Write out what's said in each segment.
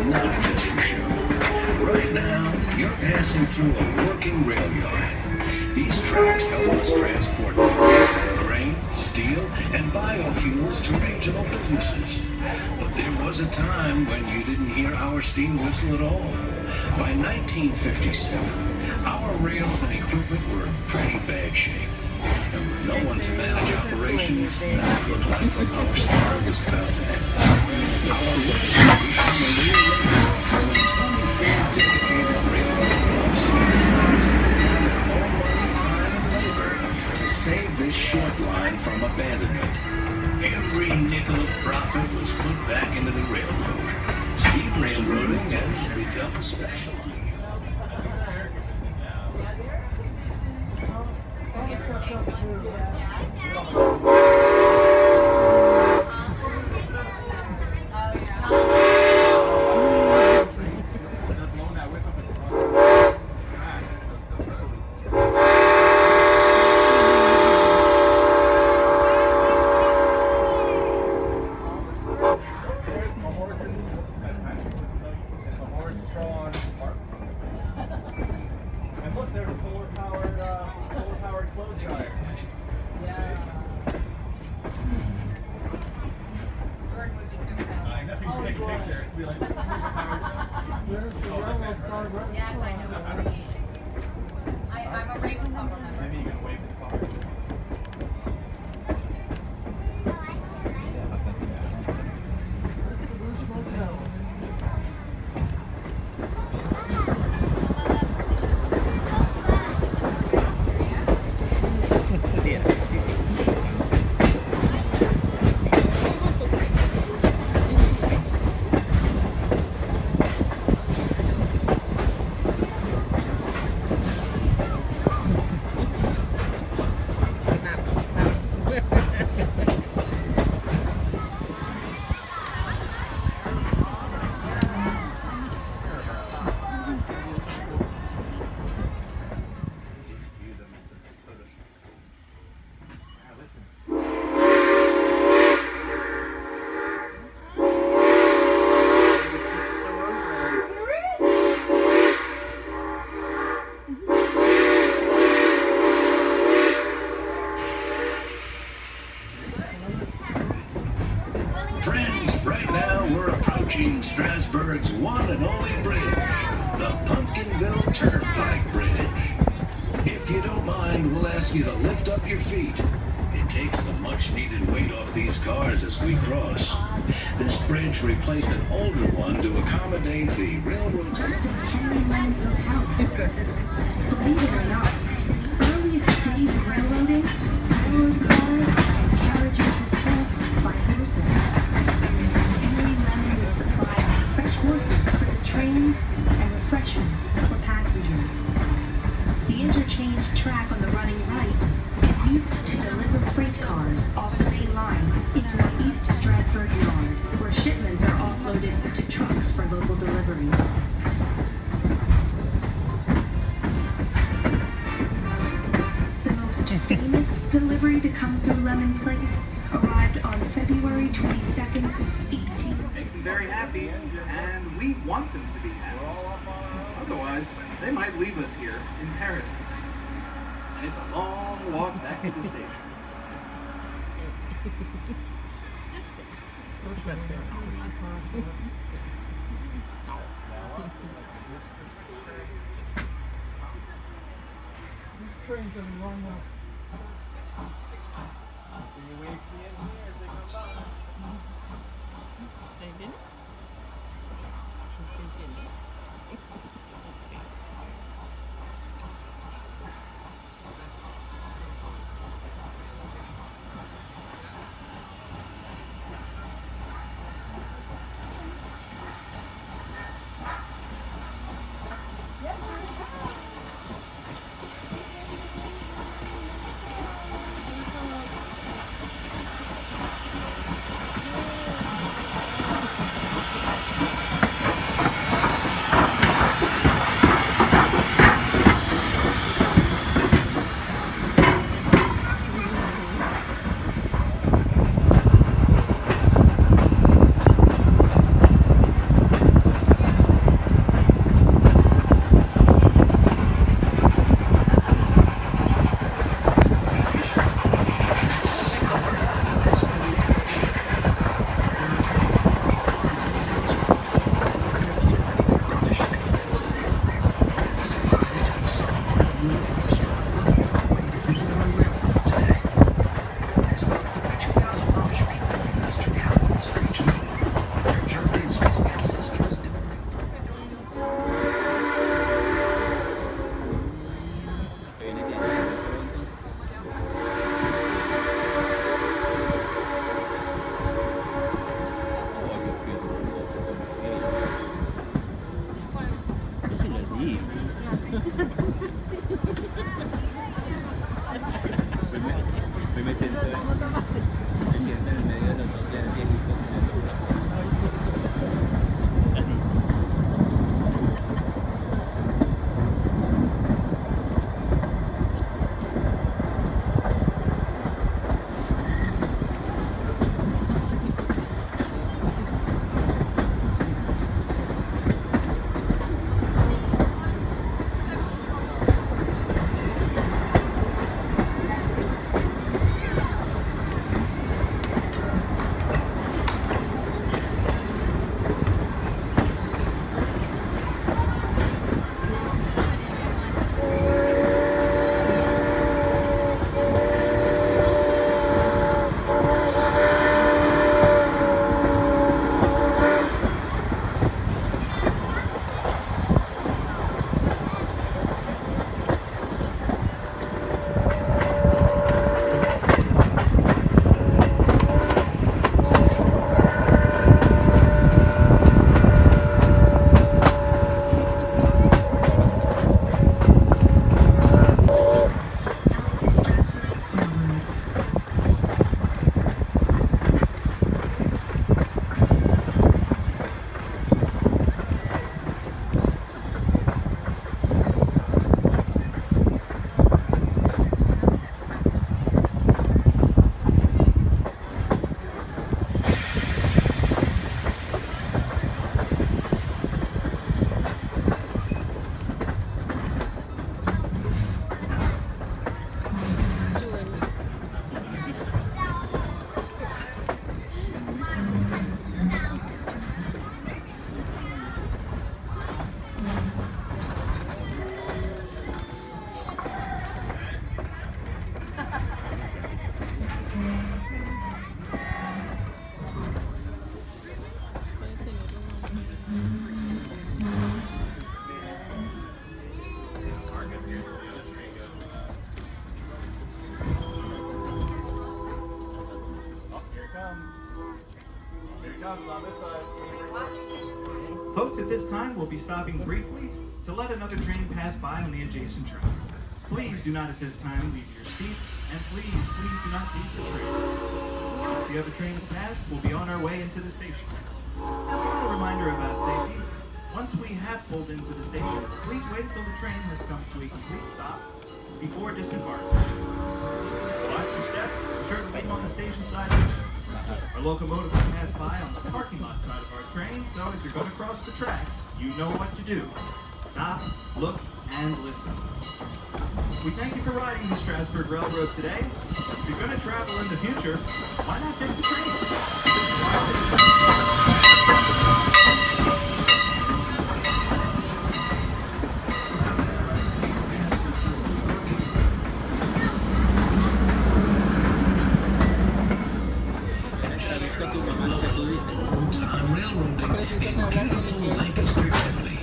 not just for show. Right now, you're passing through a working rail yard. These tracks help us transport grain, steel, and biofuels to regional businesses. But there was a time when you didn't hear our steam whistle at all. By 1957, our rails and equipment were in pretty bad shape. And with no one to manage operations, that looked like our star was about to end. Our race would become a real race when 24 dedicated railroad crews decided to put down their own money, time, and labor to save this short line from abandonment. Every nickel of profit was put back into the railroad. Steam railroading has become a specialty. Strasburg's one and only bridge, the Pumpkinville Turnpike Bridge. If you don't mind, we'll ask you to lift up your feet. It takes the much-needed weight off these cars as we cross. This bridge replaced an older one to accommodate the railroad's... Believe it or not, earliest days of railroading, railroad cars and carriages were pulled by horses. Horses for the trains and refreshments for passengers. The interchange track on the running right is used to deliver freight cars off the main line into an East Strasburg yard, where shipments are offloaded to trucks for local delivery. The most famous delivery to come through Lemon Place arrived on February 22nd, 18... Makes them very happy, and we want them to be happy. Otherwise, they might leave us here in paradise. And it's a long walk back to the station. These trains are long enough. Can you wait for the engineer as they come by? They didn't? Sí. Me siento en medio de los dos viejitos y me toca. Así. Folks, at this time, we'll be stopping briefly to let another train pass by on the adjacent track. Please do not at this time leave your seat, and please do not leave the train. Once the other train is passed, we'll be on our way into the station. Now, a reminder about safety. Once we have pulled into the station, please wait until the train has come to a complete stop before disembarking. Watch your step, be sure to keep on the station side. Our locomotive will pass by on the parking lot side of our train, so if you're going to cross the tracks, you know what to do. Stop, look, and listen. We thank you for riding the Strasburg Railroad today. If you're going to travel in the future, why not take the train? Old-time railroading in beautiful Lancaster County.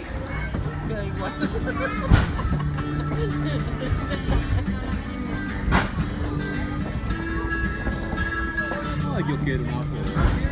Yo quiero una foto.